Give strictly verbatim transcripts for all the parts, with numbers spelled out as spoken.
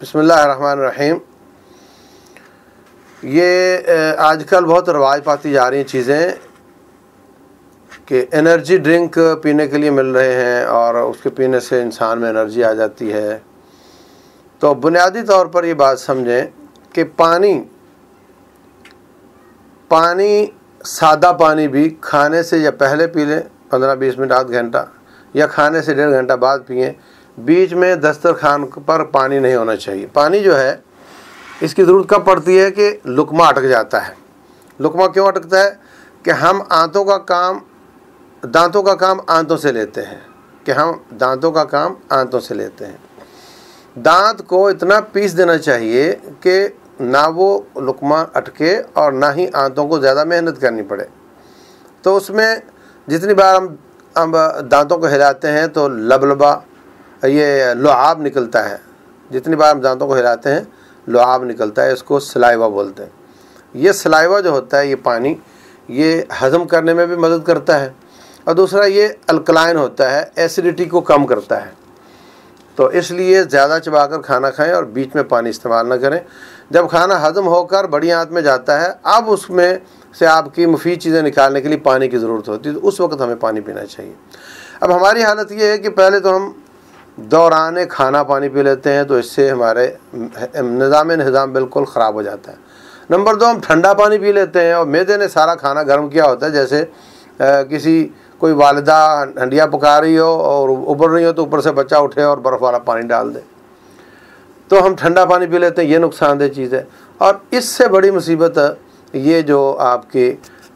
بسم اللہ الرحمن الرحیم۔ یہ آج کل بہت رواج پاتی جا رہی ہیں چیزیں کہ انرجی ڈرنک پینے کے لیے مل رہے ہیں اور اس کے پینے سے انسان میں انرجی آ جاتی ہے۔ تو بنیادی طور پر یہ بات سمجھیں کہ پانی پانی سادہ پانی بھی کھانے سے یا پہلے پی لیں پندرہ بیس منٹ آدھ گھنٹہ، یا کھانے سے ڈیڑھ گھنٹہ بعد پئیں۔ بیچ میں دسترخوان پر پانی نہیں ہونا چاہیے۔ پانی جو ہے اس کی ضرورت کب پڑتی ہے کہ لقمہ اٹک جاتا ہے۔ لقمہ کیوں اٹکتا ہے کہ ہم آنتوں کا کام دانتوں کا کام آنتوں سے لیتے ہیں کہ ہم دانتوں کا کام آنتوں سے لیتے ہیں۔ دانت کو اتنا پیس دینا چاہیے کہ نہ وہ لقمہ اٹکے اور نہ ہی آنتوں کو زیادہ محنت کرنی پڑے۔ تو اس میں جتنی بار ہم ہم دانتوں کو ہلاتے ہیں تو لبلبا یہ لعاب نکلتا ہے، جتنی بار ہم دانتوں کو ہلاتے ہیں لعاب نکلتا ہے، اس کو سلائیوا بولتے ہیں۔ یہ سلائیوا جو ہوتا ہے یہ پانی یہ ہضم کرنے میں بھی مدد کرتا ہے، اور دوسرا یہ الکلائن ہوتا ہے، ایسیڈیٹی کو کم کرتا ہے۔ تو اس لیے زیادہ چبا کر کھانا کھائیں اور بیچ میں پانی استعمال نہ کریں۔ جب کھانا ہضم ہو کر بڑی آنت میں جاتا ہے اب اس میں سے آپ کی مفید چیزیں نکالنے کے لیے پانی کی ضرورت ہوتی ہے، تو اس وقت ہمیں پانی پینا چاہیے۔ اب ہماری حالت یہ ہے کہ پہلے تو ہم دوران کھانا پانی پی لیتے ہیں، تو اس سے ہمارے نظام نظام بالکل خراب ہو جاتا ہے۔ نمبر دو، ہم ٹھنڈا پانی پی لیتے ہیں اور معدے نے سارا کھانا گرم کیا ہوتا ہے، جیسے کسی کوئی والدہ ہنڈیا پکا رہی ہو اور ابل رہی ہو تو اوپر سے بچہ اٹھے اور برف والا پانی ڈال دے، تو ہم ٹھنڈا پانی پی لیتے ہیں۔ یہ نقصان دہ چیز ہے۔ اور اس سے بڑی مصیبت یہ جو آپ کی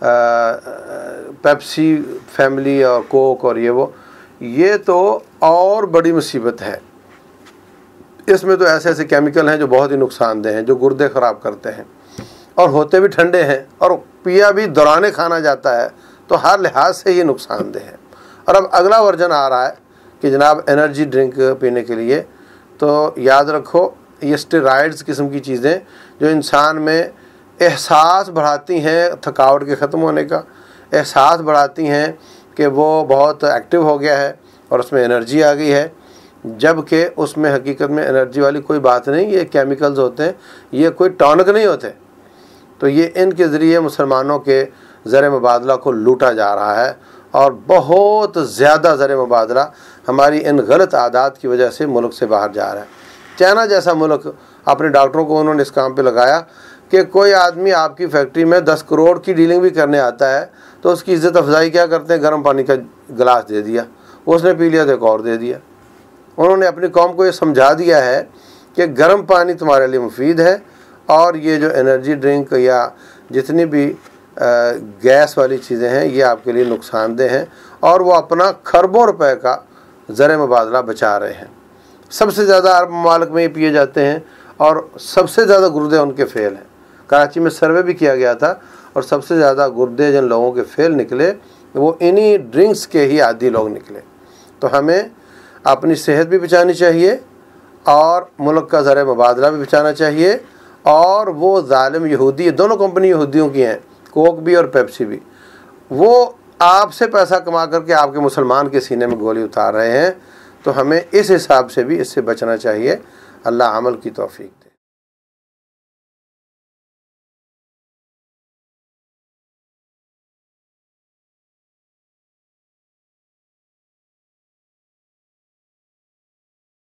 پیپسی فیملی اور کوک اور یہ وہ یہ تو اور بڑی مصیبت ہے۔ اس میں تو ایسے ایسے کیمیکل ہیں جو بہت ہی نقصان دہ ہیں، جو گردے خراب کرتے ہیں اور ہوتے بھی ٹھنڈے ہیں، اور پیا بھی دوران کھانا جاتا ہے، تو ہر لحاظ سے یہ نقصان دہ ہے۔ اور اب اگلا ورژن آ رہا ہے کہ جناب انرجی ڈرنک پینے کے لیے، تو یاد رکھو یہ اسٹیرائڈز قسم کی چیزیں جو انسان میں احساس بڑھاتی ہیں تھکاوٹ کے ختم ہونے کا، احساس بڑھاتی ہیں کہ وہ بہت ایکٹیو ہو گیا ہے اور اس میں انرجی آ گئی ہے، جبکہ اس میں حقیقت میں انرجی والی کوئی بات نہیں، یہ کیمیکلز ہوتے ہیں، یہ کوئی ٹونک نہیں ہوتے۔ تو یہ ان کے ذریعے مسلمانوں کے زر مبادلہ کو لوٹا جا رہا ہے، اور بہت زیادہ زر مبادلہ ہماری ان غلط عادات کی وجہ سے ملک سے باہر جا رہا ہے۔ چائنا جیسا ملک، اپنے ڈاکٹروں کو انہوں نے اس کام پہ لگایا کہ کوئی آدمی آپ کی فیکٹری میں دس کروڑ کی ڈیلنگ بھی کرنے آتا ہے تو اس کی عزت افزائی کیا کرتے ہیں، گرم پانی کا گلاس دے دیا، اس نے پی لیا تو ایک اور دے دیا۔ انہوں نے اپنی قوم کو یہ سمجھا دیا ہے کہ گرم پانی تمہارے لیے مفید ہے، اور یہ جو انرجی ڈرنک یا جتنی بھی گیس والی چیزیں ہیں یہ آپ کے لیے نقصان دہ ہیں، اور وہ اپنا کھربوں روپے کا زر مبادلہ بچا رہے ہیں۔ سب سے زیادہ عرب ممالک میں یہ پیے جاتے ہیں، اور سب سے زیادہ گردے ان کے فیل ہیں۔ کراچی میں سروے بھی کیا گیا تھا، اور سب سے زیادہ گردے جن لوگوں کے فیل نکلے وہ انہی ڈرنکس کے ہی عادی لوگ نکلے۔ تو ہمیں اپنی صحت بھی بچانی چاہیے، اور ملک کا زر مبادلہ بھی بچانا چاہیے، اور وہ ظالم یہودی، دونوں کمپنی یہودیوں کی ہیں، کوک بھی اور پیپسی بھی، وہ آپ سے پیسہ کما کر کے آپ کے مسلمان کے سینے میں گولی اتار رہے ہیں۔ تو ہمیں اس حساب سے بھی اس سے بچنا چاہیے۔ اللہ عمل کی توفیق دے۔